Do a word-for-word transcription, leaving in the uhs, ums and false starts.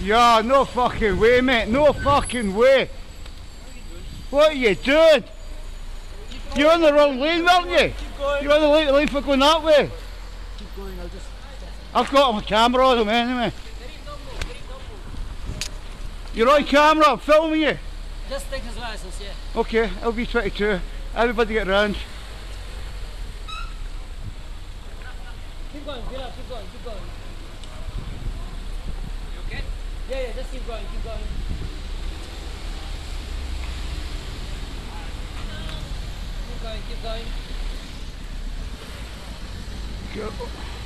Yeah, no fucking way, mate. No fucking way. What are you doing? You're on the wrong lane, weren't you? You're on the right lane for going that way. Keep going, I'll just... I've got my camera on them anyway. You're on camera, I'm filming you. Just take his license, yeah. Okay, I'll be twenty-two. Everybody get round. Keep going, get up, keep going, keep going. You okay? Yeah, yeah, just keep going, keep going. Keep going, keep going. Go.